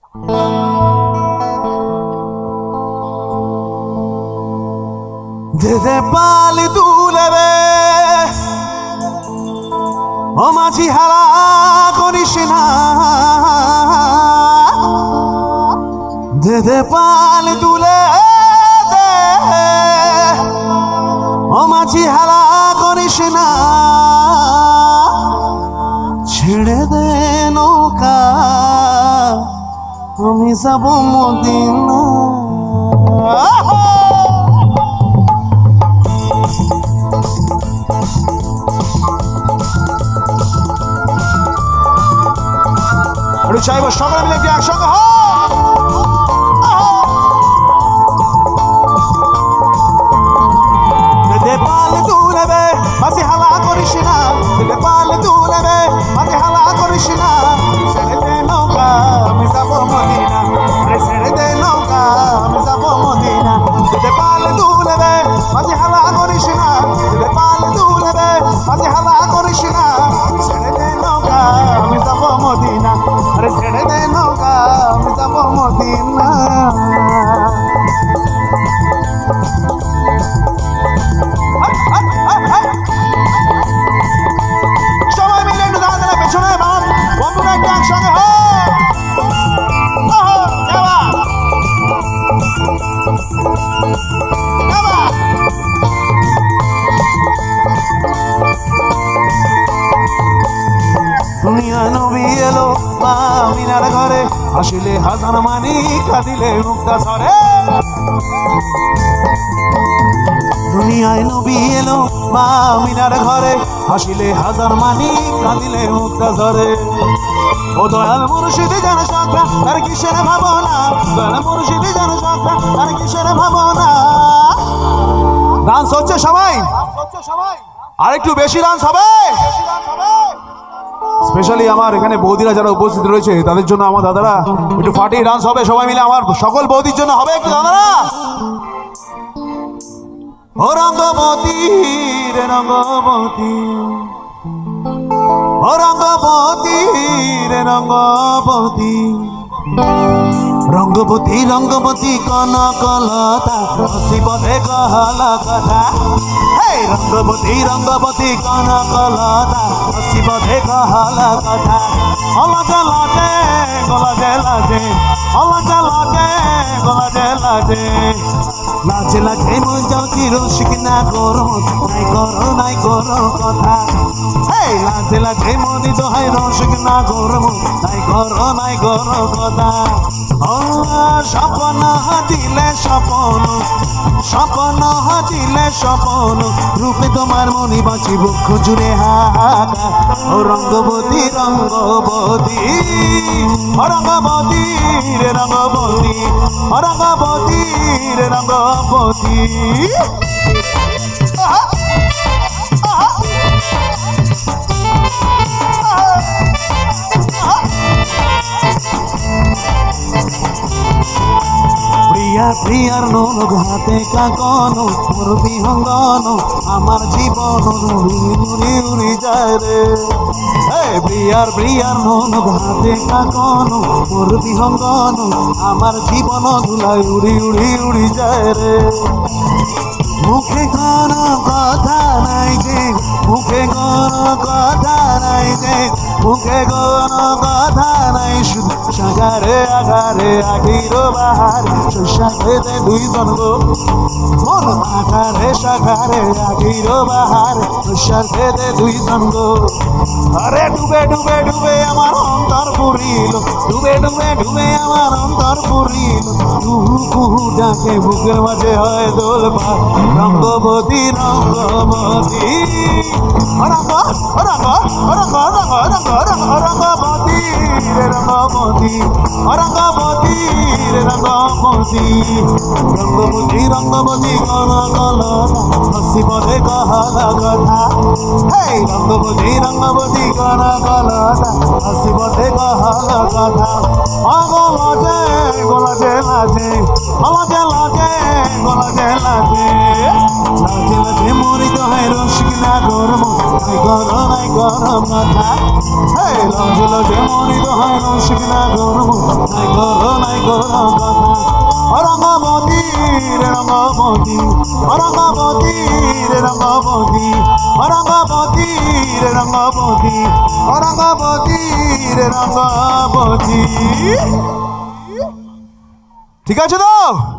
দে পাল তুলবে ও মাঝি হারা করিস না, দে পাল তুলে দে ও মাঝি হারা করিস না, ছেড়ে দে নৌকা আমি যাব মদিনা। একটু চাইবো সকলে মিলে একটু একসঙ্গে পাল তুলবে মাঝে হালা করিস না, পাল তুলবে মাঝে হালা করিস না, ছেড়ে দে নৌকা আমি যাব মদিনা, ছেড়ে দে নৌকা আমি যাব মদিনা। পাল তুলবে মাঝে হালা করিস না, পাল তুলবে মাঝে হালা করিস না, ছেড়ে দে নৌকা আমি যাব মদিনা, ছেড়ে দে নৌকা আমি যাব মদিনা। সবাই মিলে একটু দাঁড়া দাঁড়া পেছনে বন্ধুরা একটু একসঙ্গে দুনিয়া নবী এলো মা আমিনার ঘরে, আসলে হাজার মানি কাঁদিলে মুক্তা ঝরে। দুনিয়ায় নবী এলো মা আমিনার ঘরে, আসলে হাজার মানি কাঁদিলে মুক্তা ঝরে। ও দয়াল মুর্শিদে যেন সত্তা তার কিসের ভাবনা, দয়াল মুর্শিদে যেন সত্তা তার কিসের ভাবনা। ডান্স হচ্ছে সবাই, আর একটু বেশি ডান্স হবে। স্পেশালি আমার এখানে বৌদিরা যারা উপস্থিত রয়েছে তাদের জন্য আমার দাদারা একটু ফাটিয়ে ডান্স হবে সবাই মিলে, আমার সকল বৌদির জন্য হবে একটু দাদারা। ও রঙ্গবতী রে রঙ্গবতী, ও রঙ্গবতী রে রঙ্গবতী, রঙ্গবতী রঙ্গবতী কনকলতা শিবদে কহলা কথা। রঙ্গবতী রঙ্গবতী কনকলতা শিবদে কহলা কথা। অলজে লাজে গলাজে লাজে, অলজে লাজে গলাজে লাজে, লাজে লাজে মই যাচ্ছি রসিক না করো নাই করো নাই করো কথা। লাজে লাজে মনি দোহাই রসিক না করো নাই করো নাই করো কথা। স্বপ্ন দিলে স্বপন, স্বপ্ন দিলে স্বপন, রূপে তোমার মনি বাঁচি বুক জুড়ে হাহাকা। ও রঙ্গবতী রঙ্গবতী, রঙ্গবতী রে রঙ্গবতী, রঙ্গবতী রে রঙ্গবতী। প্রিয়া প্রিয়ার নৌক হাতে কাকনো মোর বিহঙ্গন, আমার জীবন উড়ি উড়ি উড়ি যায় রে। প্রিয়ার প্রিয়ার নৌক হাতে কাকনো মোর বিহঙ্গন, আমার জীবন ধুলাই উড়ি উড়ি উড়ি যায় রে। মুখে কোনো কথা নাই যে, মুখে কোনো কথা নাই যে, মুখে কোনো কথা নাই, শুধু সাগারে আগারে আগির বাহার সাথে দুইজন গো, মন আগারে সাগারে আগির বাহার সাথে দুইজন গো। আরে ডুবে ডুবে ডুবে আমার অন্তর পুরিল, ডুবে ডুবে ডুবে আমার অন্তর পুরিল, কুহু কুহু ডাকে বুকের মাঝে হয় দোলপাত। রঙ্গবতী রঙ্গবতী, রঙ্গ রঙ্গ রঙ্গ রঙ্গ রঙ্গ রঙ্গ, রঙ্গবতী রে রঙ্গবতী, রঙ্গবতী রে রঙ্গবতী। রঙ্গবতী রঙ্গবতী কনকলতা শিবদে কহলা কথা। রঙ্গবতী রঙ্গবতী কনকলতা শিবদে কহলা কথা। অগলজে লাজে লাজে লাজে লাজে লাজে মরিত হয় রসিক না গরম নাই গরম কথা লাজে লাজে মরিত হয় রসিক না গরম নাই গরম কথা রঙ্গবতী রে রঙ্গবতী রঙ্গবতী রে রঙ্গবতী রঙ্গবতী রে রঙ্গবতী রঙ্গবতী রে রঙ্গবতী ঠিক আছে তো